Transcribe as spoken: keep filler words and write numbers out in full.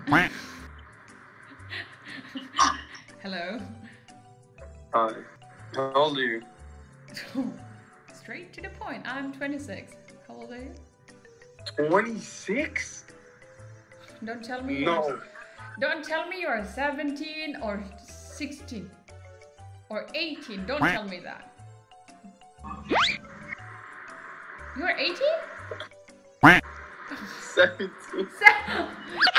Hello. Hi. How old are you? Straight to the point. I'm twenty-six. How old are you? twenty-six? Don't tell me. No. You're, don't tell me you're seventeen or sixteen or eighteen. Don't tell me that. You're eighteen? seventeen.